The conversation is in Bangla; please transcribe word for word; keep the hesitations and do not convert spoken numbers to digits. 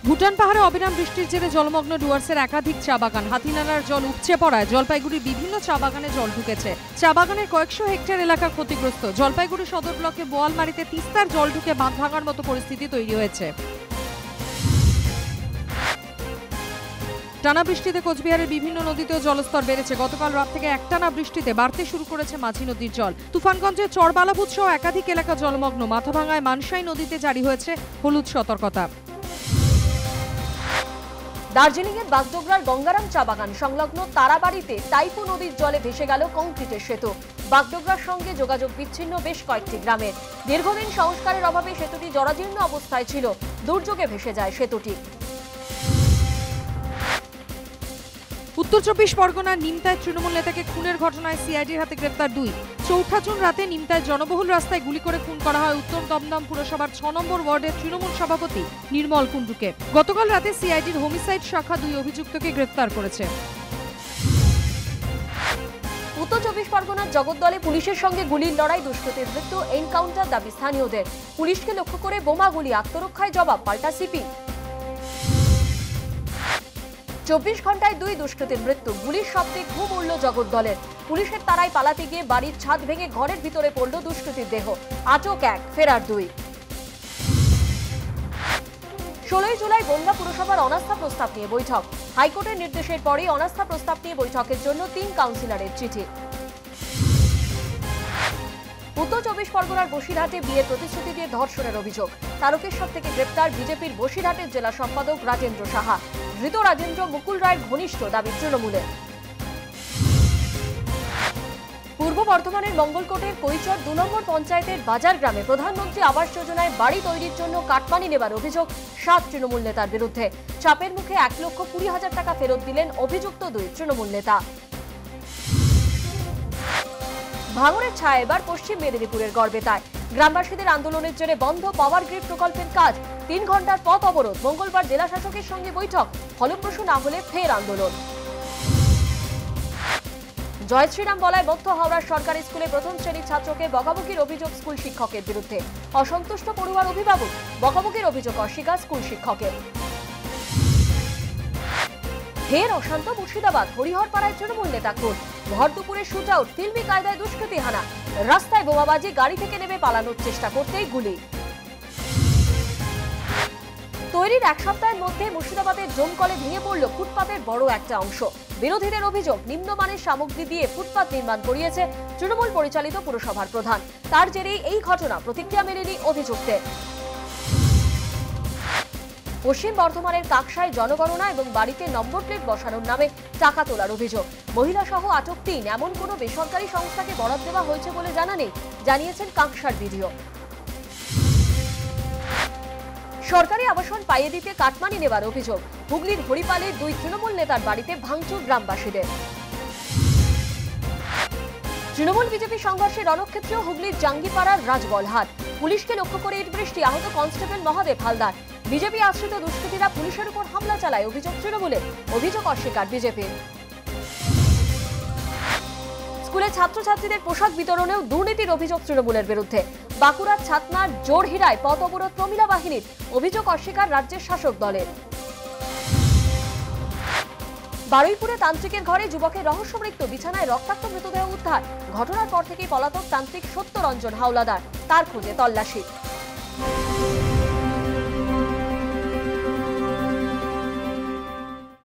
ভুটান পাহাড়ে অবিরাম বৃষ্টির জেরে জলমগ্ন ডুয়ার্সের একাধিক চা বাগান। হাতিনালার জল উপচে পড়ায় জলপাইগুড়ির বিভিন্ন চা বাগানে জল ঢুকেছে। চা বাগানের কয়েকশো হেক্টর এলাকা ক্ষতিগ্রস্ত। জলপাইগুড়ি সদর ব্লকে বোয়ালমারিতে তিস্তার জল ঢুকে বাঁধ ভাঙার মতো পরিস্থিতি তৈরি হয়েছে। টানা বৃষ্টিতে কোচবিহারের বিভিন্ন নদীতেও জলস্তর বেড়েছে। গতকাল রাত থেকে একটানা বৃষ্টিতে বাড়তে শুরু করেছে মাঝি নদীর জল। তুফানগঞ্জের চরবালাভূত সহ একাধিক এলাকা জলমগ্ন। মাথাভাঙায় মানসাই নদীতে জারি হয়েছে হলুদ সতর্কতা। দার্জিলিং এর বাগডোগরার গঙ্গারাম চা বাগান সংলগ্ন তারাবাড়িতে টাইপু নদীর জলে ভেসে গেল কংক্রিটের সেতু। বাগডোগরার সঙ্গে যোগাযোগ বিচ্ছিন্ন বেশ কয়েকটি গ্রামের। দীর্ঘদিন সংস্কারের অভাবে সেতুটি জরাজীর্ণ অবস্থায় ছিল। দুর্যোগে ভেসে যায় সেতুটি। উত্তর চব্বিশ পরগনার নিমতায় তৃণমূল নেতাকে খুনের ঘটনায় সিআইডির হাতে গ্রেপ্তার দুই। চৌঠা জুন রাতে নিমতায় জনবহুল রাস্তায় গুলি করে খুন করা হয় উত্তর দমদম পুরসভার ছ নম্বর ওয়ার্ডের তৃণমূল সভাপতি নির্মল কুণ্ডুকে। গতকাল রাতে সিআইডির হোমিসাইড শাখা দুই অভিযুক্তকে গ্রেপ্তার করেছে। উত্তর চব্বিশ পরগনার জগদ্দলে পুলিশের সঙ্গে গুলির লড়াই, দুষ্কৃতীর মৃত্যু, এনকাউন্টার দাবি স্থানীয়দের। পুলিশকে লক্ষ্য করে বোমা গুলি, আত্মরক্ষায় জবাব পাল্টা সিপি। চব্বিশ ঘন্টায় দুই দুষ্কৃতীর মৃত্যু, গুলির শব্দে ঘুম উড়ল জগদ্দলের। পুলিশের তারায় পালাতে গিয়ে বাড়ির ছাদ ভেঙে ঘরের ভিতরে পড়ল দুষ্কৃতীর দেহ। আটক এক, ফেরার দুই। ষোলোই জুলাই বনগাঁ পুরসভার অনাস্থা প্রস্তাব নিয়ে বৈঠক। হাইকোর্টের নির্দেশের পরেই অনাস্থা প্রস্তাব নিয়ে বৈঠকের জন্য তিন কাউন্সিলরের চিঠি। উত্তর চব্বিশ পরগনার বসিরহাটে বিয়ের প্রতিশ্রুতি দিয়ে ধর্ষণের অভিযোগ। তারকেশ্বর থেকে গ্রেপ্তার বিজেপির বসিরহাটের জেলা সম্পাদক রাজেন্দ্র সাহা। ধৃত রাজেন্দ্র মুকুল রায়ের ঘনিষ্ঠ, দাবি তৃণমূলের। পূর্ব বর্ধমানের মঙ্গলকোটের কৈচর দু নম্বর পঞ্চায়েতের বাজার গ্রামে প্রধানমন্ত্রী আবাস যোজনায় বাড়ি তৈরির জন্য কাটমানি নেবার অভিযোগ সাত তৃণমূল নেতার বিরুদ্ধে। চাপের মুখে এক লক্ষ কুড়ি হাজার টাকা ফেরত দিলেন অভিযুক্ত দুই তৃণমূল নেতা। ভাঙড়ের ছায়া এবার পশ্চিম মেদিনীপুরের গড়বেতায়। গ্রামবাসীদের আন্দোলনের জেরে বন্ধ পাওয়ার গ্রিড প্রকল্পের কাজ। তিন ঘন্টার পথ অবরোধ। মঙ্গলবার জেলা শাসকের সঙ্গে বৈঠক। ফলপ্রসূ না হলে ফের আন্দোলন। জয় শ্রীরাম বলায় মধ্য হাওড়ার সরকারি স্কুলে প্রথম শ্রেণীর ছাত্রকে বকাবকির অভিযোগ স্কুল শিক্ষকের বিরুদ্ধে। অসন্তুষ্ট পড়ুয়ার অভিভাবক, বকাবকির অভিযোগ অস্বীকার স্কুল শিক্ষকের। ফের অশান্ত মুর্শিদাবাদ, হরিহরপাড়ায় তৃণমূল নেতা খুন। ভর দুপুরে শুট আউট, ফিল্মি কায়দায় দুষ্কৃতী হানা। রাস্তায় বোমাবাজি, গাড়ি থেকে নেমে পালানোর চেষ্টা করতেই গুলি। তৈরির এক সপ্তাহের মধ্যে মুর্শিদাবাদের জমকলে ভেঙে পড়ল ফুটপাতের বড় একটা অংশ। বিরোধীদের অভিযোগ, নিম্নমানের সামগ্রী দিয়ে ফুটপাত নির্মাণ করিয়েছে তৃণমূল পরিচালিত পুরসভার প্রধান। তার জেরেই এই ঘটনা, প্রতিক্রিয়া মেলেনি অভিযুক্তের। পশ্চিম বর্ধমানের কাকসায় জনগণনা এবং বাড়িতে নম্বর প্লেট বসানোর নামে টাকা তোলার অভিযোগ। মহিলা সহ আটক তিন। এমন কোনো বেসরকারি সংস্থাকে বরাদ দেওয়া হয়েছে বলে জানা নেই, জানিয়েছেন কাকসার বিডিও। সরকারি আবাসন পাইয়ে দিতে কাটমানি নেবার অভিযোগ। হুগলির হরিপালের দুই তৃণমূল নেতার বাড়িতে ভাঙচুর গ্রামবাসীদের। তৃণমূল বিজেপি সংঘর্ষে রণক্ষেত্র হুগলির জাঙ্গিপাড়ার রাজবলহাট। পুলিশকে লক্ষ্য করে ইট বৃষ্টি, আহত কনস্টেবল মহাদেব হালদার। বিজেপি আশ্রিত দুষ্কৃতীরা পুলিশের উপর হামলা চালায়, অভিযোগ তৃণমূলের। অভিযোগ অস্বীকার বিজেপির। স্কুলে ছাত্রছাত্রীদের পোশাক বিতরণেও দুর্নীতির অভিযোগ তৃণমূলের বিরুদ্ধে। বাঁকুড়ার ছাতনার জোরহিরায় পথ অবরোধ প্রমিলা বাহিনীর, অভিযোগ অস্বীকার রাজ্যের শাসক দলের। বারুইপুরে তান্ত্রিকের ঘরে যুবকের রহস্য মৃত্যু, বিছানায় রক্তাক্ত মৃতদেহ উদ্ধার। ঘটনার পর থেকেই পলাতক তান্ত্রিক সত্যরঞ্জন হাওলাদার, তার খোঁজে তল্লাশি।